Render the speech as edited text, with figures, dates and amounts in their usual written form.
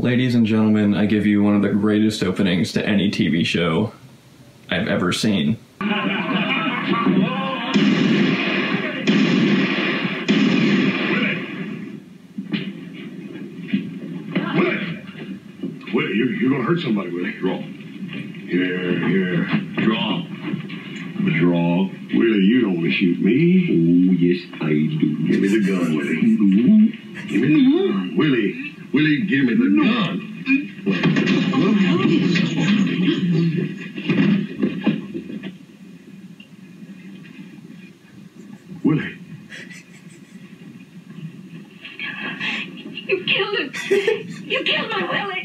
Ladies and gentlemen, I give you one of the greatest openings to any TV show I've ever seen. Willie, you're gonna hurt somebody, Willie. Draw. Here. Draw. Draw. Willie, you don't want to shoot me. Oh, yes, I do. Give me the gun, Willie. Give me the gun. Willie, give me the gun. Willie. You killed him. You killed my Willie.